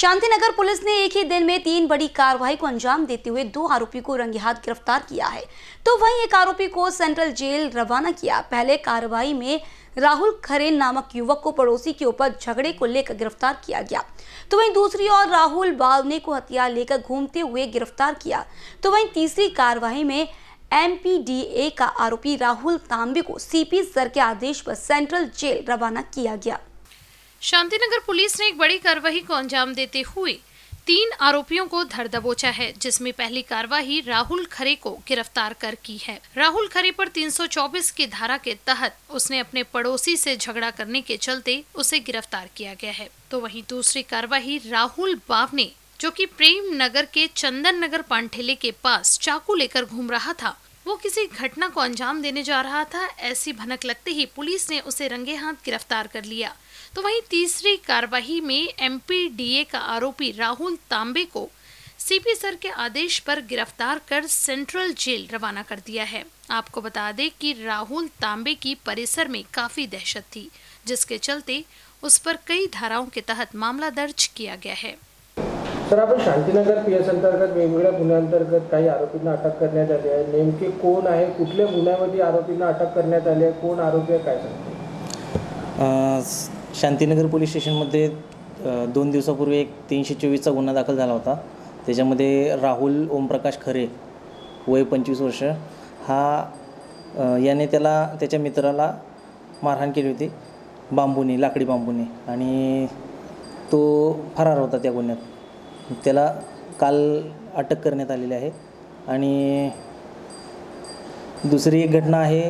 Shantinagar police ने एक ही दिन में 3 बड़ी कार्रवाई को अंजाम देते हुए 2 आरोपी को रंगे हाथ गिरफ्तार किया है, तो वहीं एक आरोपी को सेंट्रल जेल रवाना किया। पहले कार्रवाई में राहुल खरे नामक युवक को पड़ोसी के ऊपर झगड़े को लेकर गिरफ्तार किया गया, तो वहीं दूसरी ओर राहुल बावने को हथियार लेकर घूमते हुए गिरफ्तार किया। तो वहीं तीसरी कार्रवाई में MPDA का आरोपी राहुल तांबे को CP सर के आदेश पर सेंट्रल जेल रवाना किया गया। शांतिनगर पुलिस ने एक बड़ी कार्रवाई को अंजाम देते हुए 3 आरोपियों को धर दबोचा है, जिसमें पहली कार्रवाई राहुल खरे को गिरफ्तार कर की है। राहुल खरे पर 324 की धारा के तहत उसने अपने पड़ोसी से झगड़ा करने के चलते उसे गिरफ्तार किया गया है। तो वहीं दूसरी कार्रवाई राहुल बावने, जो कि प्रेम नगर के चंदन नगर पानठेले के पास चाकू लेकर घूम रहा था, वो किसी घटना को अंजाम देने जा रहा था। ऐसी भनक लगते ही पुलिस ने उसे रंगे हाथ गिरफ्तार कर लिया। तो वहीं तीसरी कार्रवाई में MPDA का आरोपी राहुल तांबे को CP सर के आदेश पर गिरफ्तार कर सेंट्रल जेल रवाना कर दिया है। आपको बता दें कि राहुल तांबे की परिसर में काफी दहशत थी, जिसके चलते उस पर कई धाराओं के तहत मामला दर्ज किया गया है। सर, आपण शांतिनगर PS अंतर्गत वेगवेगळ्या गुन्ह्यांतर्गत काही आरोपींना अटक करण्यात आली आहे। नेमके कोण आहे, कुठल्या गुन्ह्यामध्ये आरोपींना अटक करण्यात आली आहे, कोण आरोपी आहे, काय सांगते? शांतिनगर पोलीस स्टेशनमध्ये 2 दिवसापूर्वी एक 324चा गुन्हा दाखल झाला होता। त्याच्यामध्ये राहुल ओमप्रकाश खरे वय 25 वर्ष याने त्याच्या मित्राला मारहाण केली होती लाकडी बांबूने, आणि तो फरार होता त्या गुन्ह्यात। त्याला काल अटक करण्यात आलेली आहे। आणि दुसरी एक घटना आहे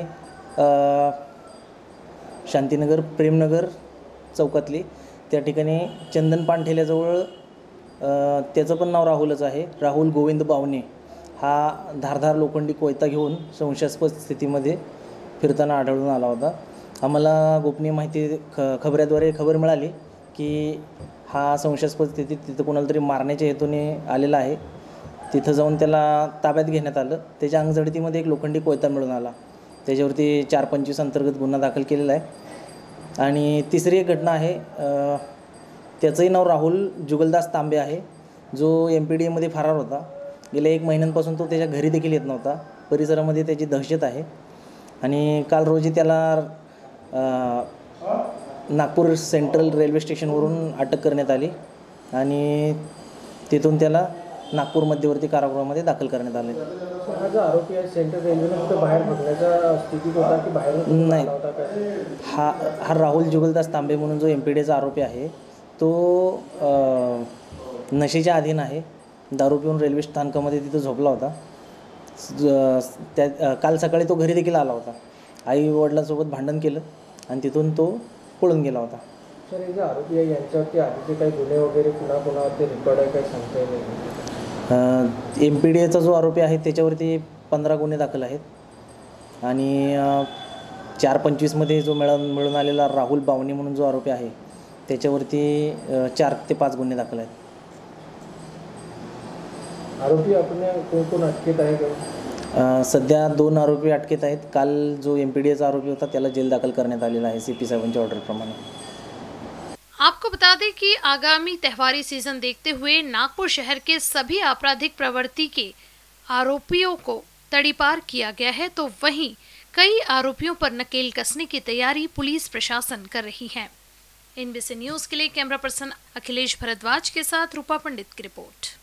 शांतिनगर प्रेमनगर चौकातली, त्या ठिकाणी चंदन पानठेल्याजवळ त्याचं पण नाव राहुलच आहे, राहुल गोविंद बावने हा धारधार लोखंडी कोयता घेऊन संशयास्पद स्थितीमध्ये फिरताना आढळून आला होता। आम्हाला गोपनीय माहिती खबऱ्याद्वारे खबर मिळाली की हा संशयास्पद स्थितीत तिथं कोणाला तरी मारण्याच्या हेतूने आलेला आहे। तिथं जाऊन त्याला ताब्यात घेण्यात आलं। त्याच्या अंगझडतीमध्ये एक लोखंडी कोयता मिळून आला, त्याच्यावरती 425 अंतर्गत गुन्हा दाखल केलेला आहे। आणि तिसरी एक घटना आहे, त्याचंही नाव राहुल जुगलदास तांबे आहे, जो MPDA मध्ये फरार होता। गेल्या 1 महिन्यांपासून तो त्याच्या घरी देखील येत नव्हता। परिसरामध्ये त्याची दहशत आहे। आणि काल रोजी त्याला नागपूर सेंट्रल रेल्वे स्टेशनवरून अटक करण्यात आली आणि तिथून त्याला नागपूर मध्यवर्ती कारागृहामध्ये दाखल करण्यात आले। हा जो आरोपी आहे सेंट्रल रेल्वेने बाहेर पडण्याच्या स्थितीत होता की बाहेर नाही, हा राहुल जुगलदास तांबे म्हणून जो MPDAचा आरोपी आहे, तो नशेच्या अधीन आहे। दारू पिऊन रेल्वे स्थानकामध्ये तिथं झोपला होता। काल सकाळी तो घरी देखील आला होता। आई वडिलांसोबत भांडण केलं आणि तिथून तो पळून गेला होता। सर, हे जे आरोपी आहे यांच्यावरती आधीचे काही गुन्हे वगैरे कुणाकुणावरती रेकॉर्ड आहे, काही सांगता येईल? MPDAचा जो आरोपी आहे त्याच्यावरती 15 गुन्हे दाखल आहेत। आणि 425मध्ये जो मिळून आलेला राहुल बावने म्हणून जो आरोपी आहे त्याच्यावरती 4 ते 5 गुन्हे दाखल आहेत। आरोपी आपण कोण अटकेत आहे का? सध्या 2 आरोपी अटकेत आहेत। काल जो MPDAचा आरोपी होता त्याला जेल दाखल करण्यात आलेला आहे CP साहेबांच्या ऑर्डर प्रमाणे। आपको बता दें कि आगामी त्योहारी सीजन देखते हुए नागपुर शहर के सभी आपराधिक प्रवृत्ति के आरोपियों को तड़ीपार किया गया है, तो वहीं कई आरोपियों पर नकेल कसने की तैयारी पुलिस प्रशासन कर रही है। NBC न्यूज के लिए कैमरा पर्सन अखिलेश भारद्वाज के साथ रूपा पंडित की रिपोर्ट।